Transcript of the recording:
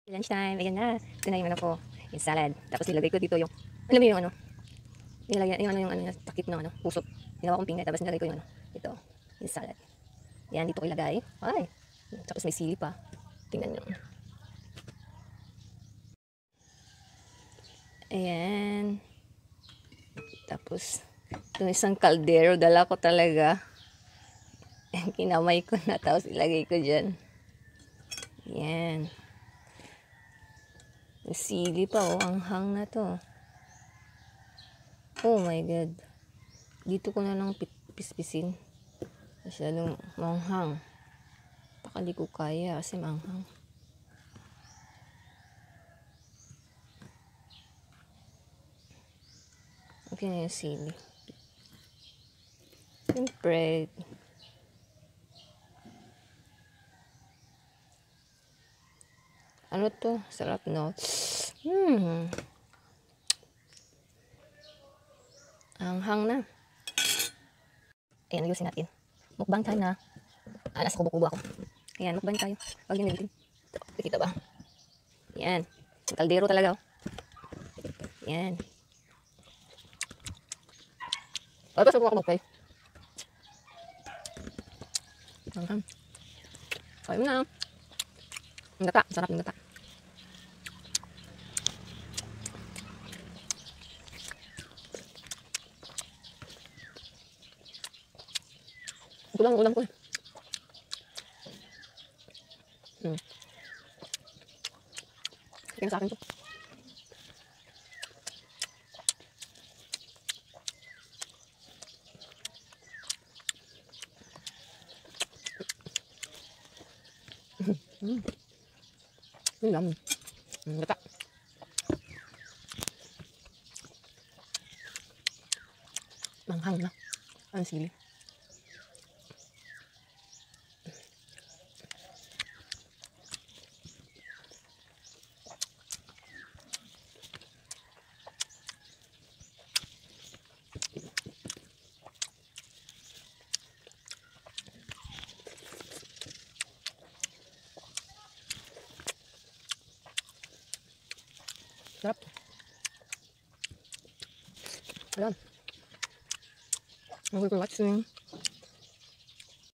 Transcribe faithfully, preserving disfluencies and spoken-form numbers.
Lunch time, ayan na. Ito na yung ano ko, yung salad. Tapos nilagay ko dito yung, alam mo yung ano, nilagay, yung ano yung ano, yung takip ng ano, puso. Ginawa kong pinggan, tapos nilagay ko yung ano, ito, yung salad. Yan, dito ko ilagay. Ay, tapos may sili pa. Tingnan nyo. Ayan. Tapos, itong isang kaldero, dala ko talaga. Kinamay ko na, tapos ilagay ko dyan. Ayan. May sili pa, oh. Ang hang na to. Oh my God. Dito ko na lang pispisin. Masyadong manghang. Baka di ko kaya kasi manghang. Okay na yung sili. Siyempre, ano to? Sarap, no? Hmm. Ang hang na. Ayan, ayusin natin. Mukbang time na. Ah, nasa kubo-kubo ako. Ayan, mukbang tayo. Huwag nyo nilitin. Nakikita ba? Ayan. Kaldero talaga, oh. Ayan. Ay, basta ko ako magpay. Ang hang. Ayun na. Ang gata. Sarap ng gata. Ito lang ang ulam ko eh. Hmm. Kaya sa akin to. Hmm. Yun lang. Hmm, gata. Manghang na. Ang sili. Sarap. Ayan. Okay for watching.